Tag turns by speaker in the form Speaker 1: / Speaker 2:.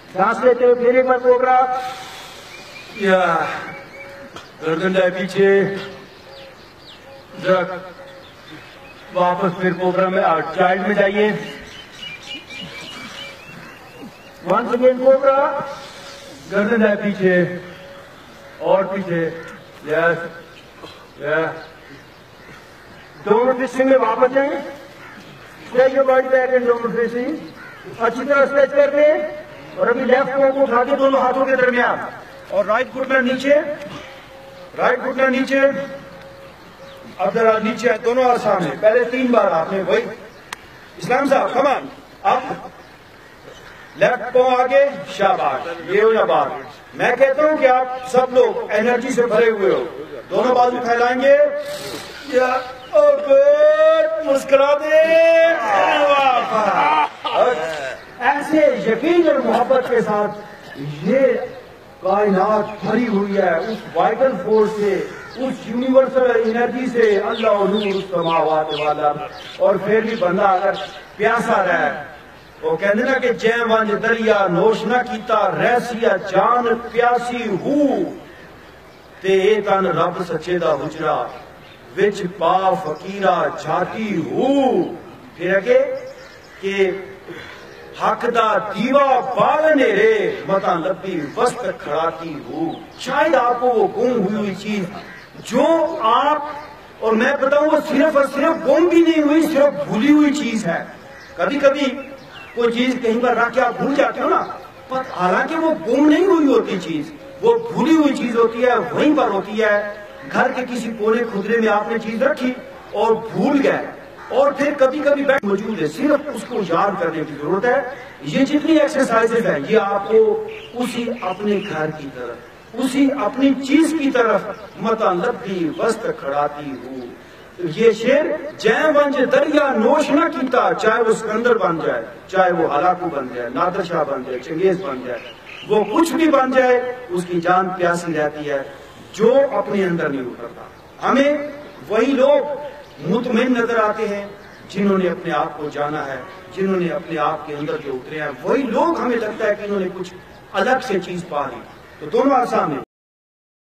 Speaker 1: सांस लेते हुए फिर एक बार कोबरा, या गर्दन जाए पीछे, जरा वापस फिर कोबरा में चाइल्ड में जाइए। वंस अगेन कोबरा, गर्दन जाए पीछे और पीछे, यस यस। दोनों फेसिंग में वापस जाएं, stretch your body back and दोनों फेसिंग अच्छी तरह स्ट्रेच कर दें। और अभी लेफ्ट पांव को उठा के दोनों हाथों के दरमियान और राइट घुटना नीचे, राइट घुटना नीचे। अब जरा नीचे दोनों हाथ सामने, पहले 3 बार आपने वही। इस्लाम साहब कम ऑन, अब लेफ्ट पांव आगे, शाबाश, ये हो या बात। मैं कहता हूं कि आप सब लोग एनर्जी से भरे हुए हो, दोनों बाजू फैलाएंगे या मुस्कुरा दे। ऐसे यकीन और मोहब्बत के साथ ये कायनात भरी हुई है उस वाइटल फोर्स से, उस यूनिवर्सल एनर्जी से, अल्लाह नूर समावात वाला। और फिर भी बंदा अगर प्यासा रहे, वो कहते ना कि जै वंज दरिया नोश न कीता, रहसिया जान प्यासी हूं ते तन रब सच्चे दा हुजरा, विच पा फकीरा जाती हूं। फिर अगे कि हक दा दीवा बाल नेरे, मता लबी वस्त खड़ाती हूं। शायद आपको वो गुम हुई चीज जो आप और मैं बताऊं, वो सिर्फ और सिर्फ गुम भी नहीं हुई, सिर्फ भूली हुई चीज है। कभी कभी कोई चीज कहीं पर रख के आप भूल जाते हो ना, पर हालांकि वो गुम नहीं हुई होती चीज, वो भूली हुई चीज होती है, वहीं पर होती है। घर के किसी कोने खुदरे में आपने चीज रखी और भूल गए, और फिर कभी कभी बैठ मौजूद है, सिर्फ उसको याद करने की जरूरत है। ये जितनी एक्सरसाइजेज है, ये आपको उसी अपने घर की तरफ, उसी अपनी चीज की तरफ मता लब्बी वस्त खड़ाती हूँ। ये शेर जै वंज दरिया नोश न कीता, चाहे वो सिकंदर बन जाए, चाहे वो हलाकू बन जाए, नादर शाह बन जाए, चंगेज बन जाए, वो कुछ भी बन जाए, उसकी जान प्यासी रहती है जो अपने अंदर नहीं उतरता। हमें वही लोग मुतमिन नजर आते हैं जिन्होंने अपने आप को जाना है, जिन्होंने अपने आप के अंदर जो उतरे हैं, वही लोग हमें लगता है कि इन्होंने कुछ अलग से चीज पा ली। तो दोनों आसान है।